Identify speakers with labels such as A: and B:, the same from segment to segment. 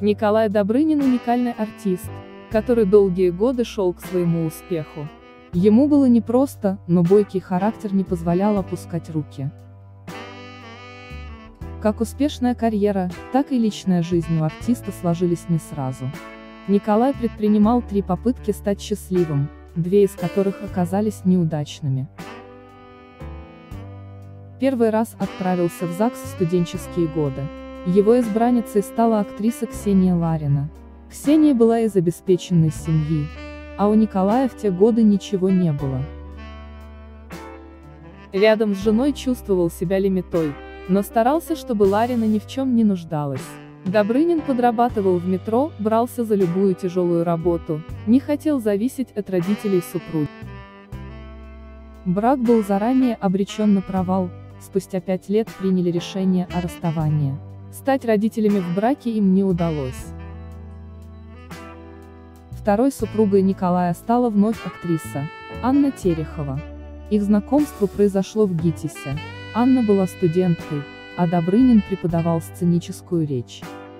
A: Николай Добрынин – уникальный артист, который долгие годы шел к своему успеху. Ему было непросто, но бойкий характер не позволял опускать руки. Как успешная карьера, так и личная жизнь у артиста сложились не сразу. Николай предпринимал 3 попытки стать счастливым, 2 из которых оказались неудачными. Первый раз отправился в ЗАГС в студенческие годы. Его избранницей стала актриса Ксения Ларина. Ксения была из обеспеченной семьи, а у Николая в те годы ничего не было. Рядом с женой чувствовал себя лимитой, но старался, чтобы Ларина ни в чем не нуждалась. Добрынин подрабатывал в метро, брался за любую тяжелую работу, не хотел зависеть от родителей супруги. Брак был заранее обречен на провал, спустя 5 лет приняли решение о расставании. Стать родителями в браке им не удалось. Второй супругой Николая стала вновь актриса Анна Терехова. Их знакомство произошло в ГИТИСе. Анна была студенткой, а Добрынин преподавал сценическую речь.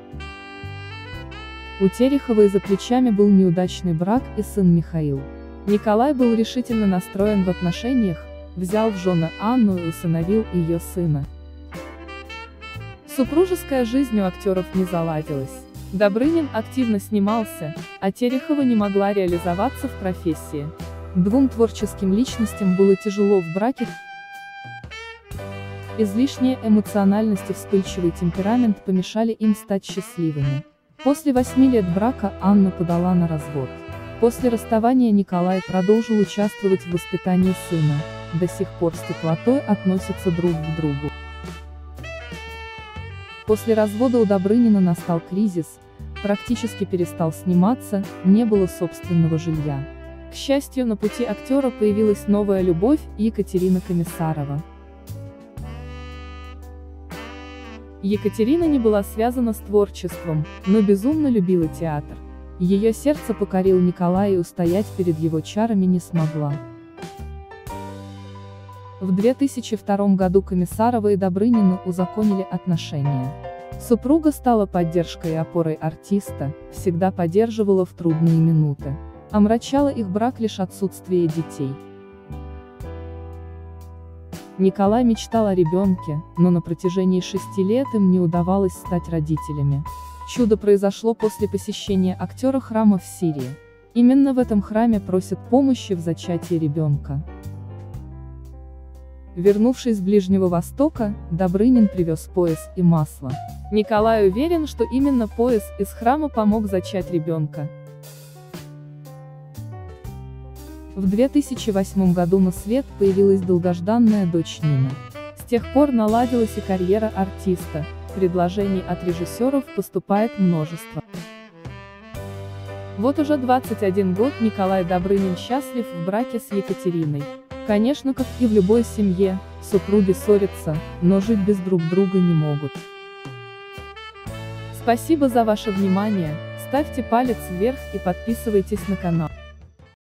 A: У Тереховой за плечами был неудачный брак и сын Михаил. Николай был решительно настроен в отношениях, взял в жены Анну и усыновил ее сына. Супружеская жизнь у актеров не заладилась. Добрынин активно снимался, а Терехова не могла реализоваться в профессии. 2 творческим личностям было тяжело в браке. Излишняя эмоциональность и вспыльчивый темперамент помешали им стать счастливыми. После 8 лет брака Анна подала на развод. После расставания Николай продолжил участвовать в воспитании сына, до сих пор с теплотой относятся друг к другу. После развода у Добрынина настал кризис, практически перестал сниматься, не было собственного жилья. К счастью, на пути актера появилась новая любовь – Екатерина Комиссарова. Екатерина не была связана с творчеством, но безумно любила театр. Ее сердце покорил Николай и устоять перед его чарами не смогла. В 2002 году Комиссарова и Добрынина узаконили отношения. Супруга стала поддержкой и опорой артиста, всегда поддерживала в трудные минуты. Омрачало их брак лишь отсутствие детей. Николай мечтал о ребенке, но на протяжении 6 лет им не удавалось стать родителями. Чудо произошло после посещения актера храма в Сирии. Именно в этом храме просят помощи в зачатии ребенка. Вернувшись с Ближнего Востока, Добрынин привез пояс и масло. Николай уверен, что именно пояс из храма помог зачать ребенка. В 2008 году на свет появилась долгожданная дочь Нина. С тех пор наладилась и карьера артиста, предложений от режиссеров поступает множество. Вот уже 21 год Николай Добрынин счастлив в браке с Екатериной. Конечно, как и в любой семье, супруги ссорятся, но жить без друг друга не могут. Спасибо за ваше внимание, ставьте палец вверх и подписывайтесь на канал.